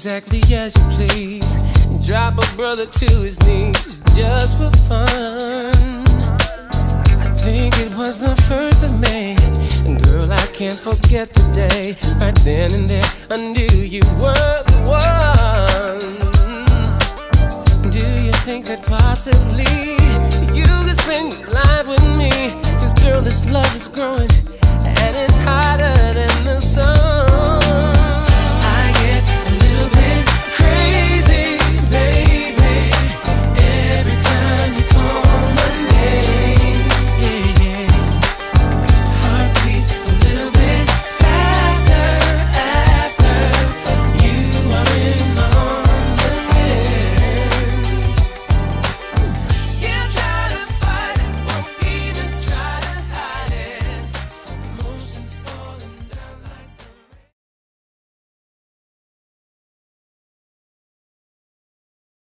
exactly as you please. Drop a brother to his knees just for fun. I think it was the 1st of May, and girl, I can't forget the day. Right then and there, I knew you were the one. Do you think that possibly you could spend your life with me? 'Cause girl, this love is growing, and it's hotter than the sun.